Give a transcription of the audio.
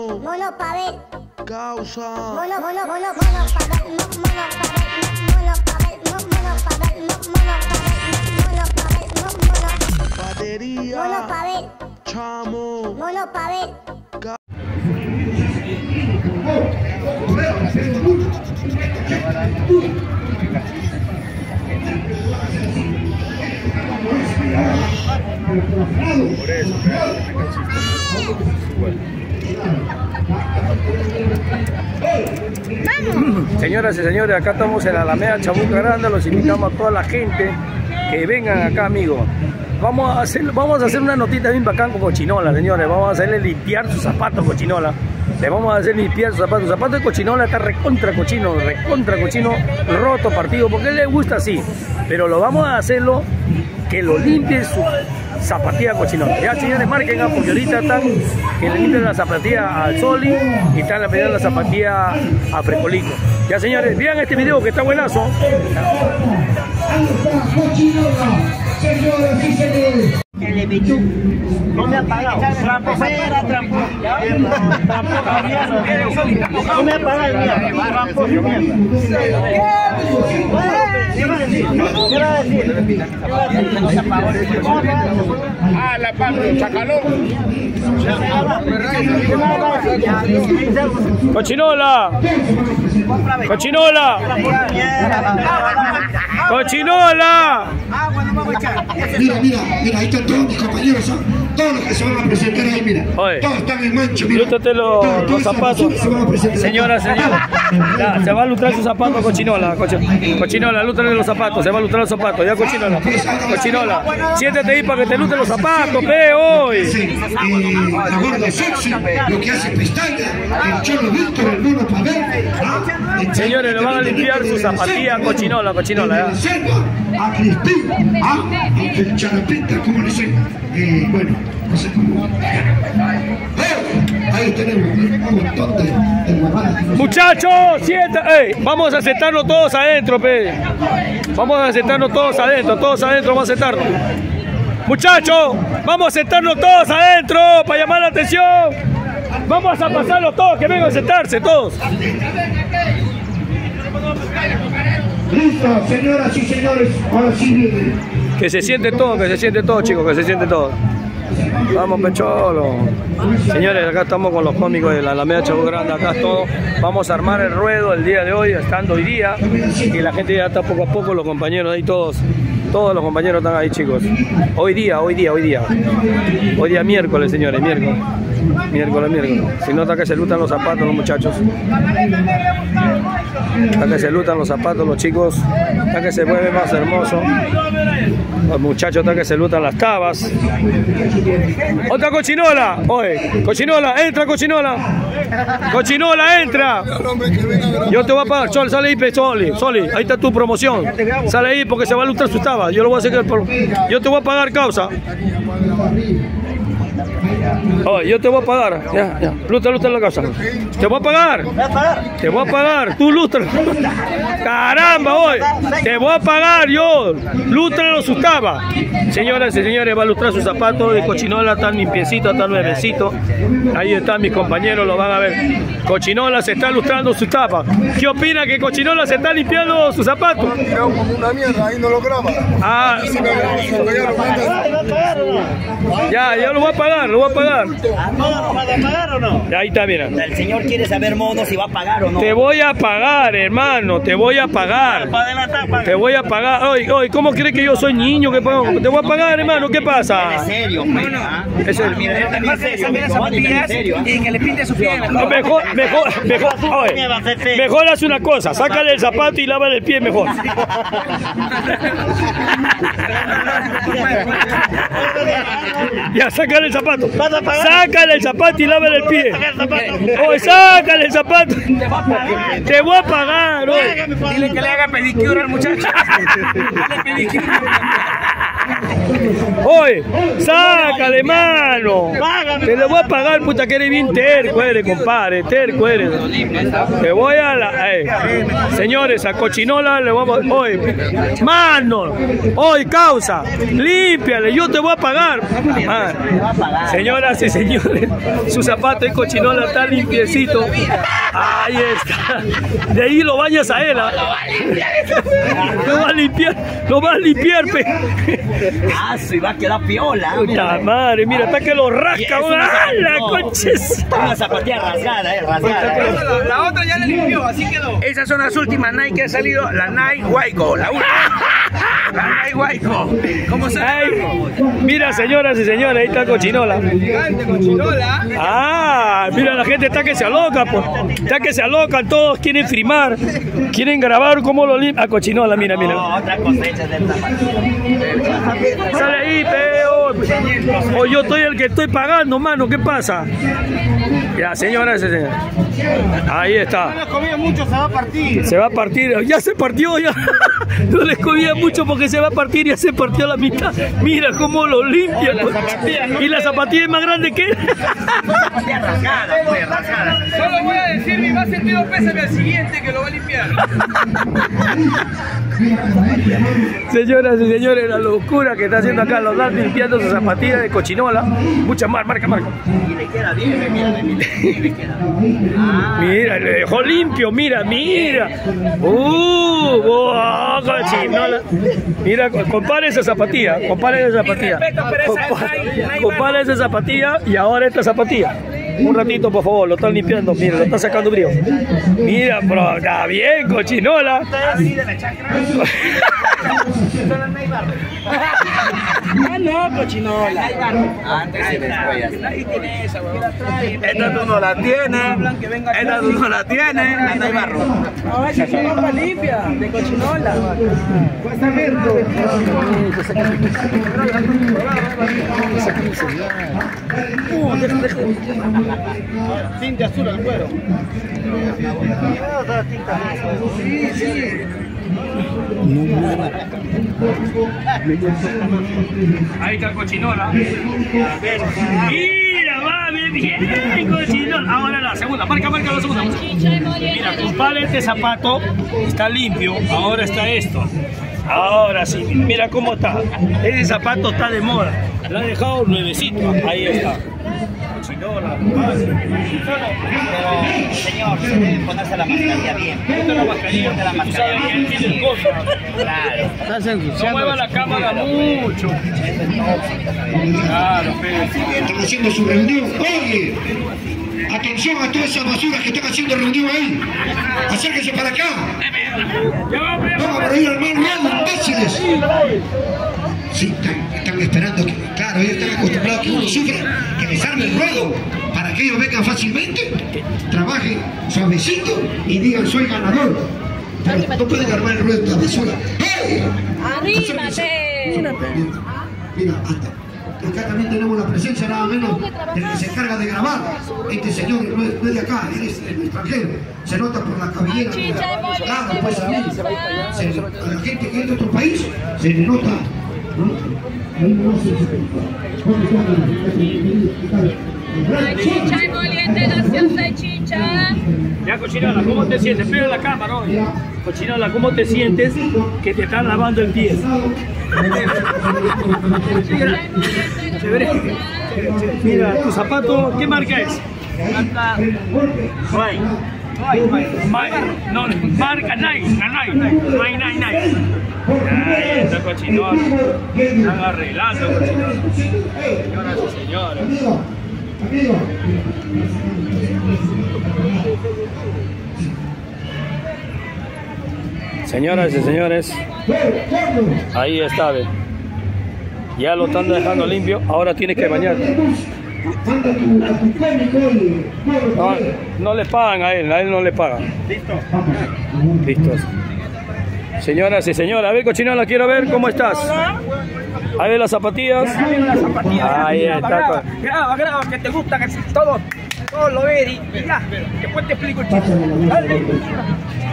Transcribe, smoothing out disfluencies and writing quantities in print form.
Chamo. Mono pa' ver. Causa. Mono pa' ver. Mono pa' ver. Mono pa' ver. Mono pa' ver. Mono pa' ver. Mono pa' ver. Batería. Mono pa' ver. Chamo. Mono pa' ver. Por eso, Señoras y señores, acá estamos en la Alameda Chabuca Grande. Los invitamos a toda la gente que vengan acá, amigos. Vamos a hacer una notita bien bacán con Cochinola, señores. Vamos a hacerle limpiar sus zapatos, Cochinola. Le vamos a hacer limpiar sus zapatos. El zapato de Cochinola está recontra cochino, roto, partido, porque a él le gusta así. Pero lo vamos a hacerlo que lo limpie su zapatilla Cochinola. Ya, señores, marquen, porque ahorita están que le limpian la zapatilla al Soli y están le pidiendo la zapatilla a Frescolito. Ya, señores, vean este video que está buenazo. Señoras y señores. No me ha pagado. Tramposera, tramposo. No me ha pagado, mierda. Tramposo, mierda. ¿Qué va a decir? Ah, la Pablo, Chacalón. Cochinola. Cochinola. Cochinola. Mira, ahí están todos mis compañeros, todos los que se van a presentar ahí, mira. Oye, todos están en mancho, mira. lústrate los zapatos. Señora, ya, se va a lustrar sus zapatos, Cochinola. Cochinola, lústrale los zapatos, se va a lustrar los zapatos, ya, Cochinola. Cochinola, siéntate ahí para que te lustren los zapatos, ve hoy. La gorda sexy, lo que hace pestaña, el Cholo Víctor, el Mono pa' ver. Señores, le van a limpiar sus zapatillas, Cochinola, ya. A Crispín, el Charapita, ¿cómo le sé? Bueno, no sé cómo. Ahí tenemos un montón de huevadas. Muchachos, siéntate. Vamos a sentarnos todos adentro, pe. Vamos a sentarnos todos adentro, vamos a sentarnos. Muchachos, vamos a sentarnos todos adentro para llamar la atención. Vamos a pasarlos todos, que vengan a sentarse todos. Listo, señoras y señores, ahora sí viene. Que se siente todo, chicos, que se siente todo. Vamos, Pecholo. Señores, acá estamos con los cómicos de la Alameda Chabuca Grande, acá todo. Vamos a armar el ruedo el día de hoy, estando hoy día. Y la gente ya está poco a poco, los compañeros ahí todos. Todos los compañeros están ahí, chicos. Hoy día. Hoy día miércoles, señores, miércoles. Si no, está que se lutan los zapatos los muchachos. Está que se lutan los zapatos los chicos. Está que se mueve más hermoso. Los muchachos están que se lutan las tabas. Otra Cochinola. Oye, Cochinola, entra Cochinola. Cochinola, entra. Yo te voy a pagar. Sol, sale ahí, Soli. Ahí está tu promoción. Sale ahí porque se va a lustrar sus tabas. Yo lo voy a hacer. Yo te voy a pagar, causa. Oye, yo te voy a pagar. Ya. Lustra la casa. Te voy a pagar. Tú lustra. Caramba, hoy. Te voy a pagar yo. Lústralo sus tabas. Señoras y señores, va a lustrar sus zapatos de Cochinola, tan limpiecito, tan nuevecito. Ahí están mis compañeros, lo van a ver. Cochinola se está lustrando sus tapas. ¿Qué opina que Cochinola se está limpiando sus zapatos? Creo como una mierda, ahí no lo graba. Ah, ya, yo lo voy a pagar, ¿Va a pagar o no? Ahí está, mira. El señor quiere saber, mono, si va a pagar o no. Te voy a pagar, hermano, te voy a pagar. Te voy a pagar. Oye, ¿cómo crees que yo soy niño? Que pago? Te voy a pagar, hermano, ¿qué pasa? Es serio, Es serio. Mira, él también es serio. Y que le pinte su piel. No, mejor haz una cosa, sácale el zapato y lávale el pie mejor. Ya, sácale el zapato. Sácale el zapato y lávale el pie. Oye, sácale el zapato. Te voy a pagar, oye. Dile que le haga pedicure al muchacho. Dile pedicure. Oye, sácale, mano. Te lo voy a pagar, puta, que eres bien terco, eres, compadre. Terco eres. Te voy a la... señores, a Cochinola le vamos a... Oye, mano. Oye, causa. Límpiale, yo te voy a pagar. Señoras y señores, su zapato de Cochinola está limpiecito. Ahí está. De ahí lo bañas a él. Lo va a limpiar. Lo va a limpiar, pe. Ah, se va a quedar piola. Puta madre, mira, hasta que lo rasca. ¡La coches! Una zapatilla rasgada, rasgada. La otra ya la limpió, así quedó. Esas son las últimas Nike que ha salido, la Nike Waiko, la última. La Nike Waiko. ¿Cómo se llama? Mira, señoras y señores, ahí está Cochinola. Gigante, Cochinola. Ah, mira, la gente está que se aloca, pues. Está que se alocan, todos quieren filmar, quieren grabar cómo lo limpian. A Cochinola, mira, mira. No, otra cosecha del zapatito. Sale ahí, peo. O yo estoy el que estoy pagando, mano, ¿qué pasa? Ya, señoras y señores. Ahí está. No les comía mucho, se va a partir. Se va a partir, ya se partió, ya. No les comía mucho porque se va a partir, ya se partió la mitad. Mira cómo lo limpia. Y la zapatilla es más grande que él. Zapatilla rasgada, pues, rasgada. Solo voy a decir, mi más sentido pésame al siguiente que lo va a limpiar. Señoras y señores, la locura que está haciendo acá los dos limpiando sus zapatillas de Cochinola. Mucha más, marca. Y le queda bien, mira, le queda. Mira, le dejó limpio, mira. Cochinola. Mira, compare esa zapatilla, compare esa zapatilla y ahora esta zapatilla. Un ratito, por favor, lo están limpiando, mira, lo están sacando brío. Mira, bro, está bien, Cochinola. Así de la chacra. Ah, no, Cochinola. Antes y después. Ahí tiene esa, weón. Esta tú no la tienes. Esta tú no la tienes. Anda y barro. No, esa es una ropa limpia de Cochinola. Tinta azul al cuero. Sí. Ahí está Cochinola. Mira, va bien, Cochinola. Ahora la segunda, marca la segunda. Mira, compadre, este zapato está limpio. Ahora está esto. Ahora sí, mira cómo está. Ese zapato está de moda. Lo ha dejado nuevecito. Ahí está. Cochinola. Pero, señor, se debe ponerse la mascarilla bien. La mascarilla, la mascarilla bien. tiene el costo. Claro. No mueva la cámara mucho. Claro, pero. Están haciendo su reunión. Oye, atención a todas esas basuras que están haciendo reunión ahí. Acérquense para acá. Vamos a reír al mal ruedo, imbéciles. Sí, están esperando que, claro, ellos están acostumbrados a que uno sufra, que les arme el ruedo, para que ellos vengan fácilmente, trabajen suavecito y digan soy ganador. Pero no pueden armar el ruedo de la basura. ¡Hey! ¡Arrímate! Mira, acá también tenemos la presencia nada menos del que se encarga de grabar. Este señor no es de acá, es el extranjero. Se nota por la cabellera. Claro, pues a la gente que es de otro país se le nota. Chicha y moliente, gaseosa chicha. Ya, Cochinola, ¿cómo te sientes? Pero la cámara hoy. Cochinola, ¿cómo te sientes que te están lavando el pie? Mira, tu zapato, ¿qué marca es? No, marca Nike. Ahí está Cochinola. Están arreglando, Cochinola. Señoras y señores. Señoras y señores, ahí está, ve. Ya lo están dejando limpio, ahora tiene que bañar. No le pagan a él no le pagan. Listos. Señoras y señores, a ver, Cochinola, quiero ver cómo estás. A ver las zapatillas. Ahí está. Graba, que te gusta, que todo lo ve y ya. Después te explico el chiste. Dale.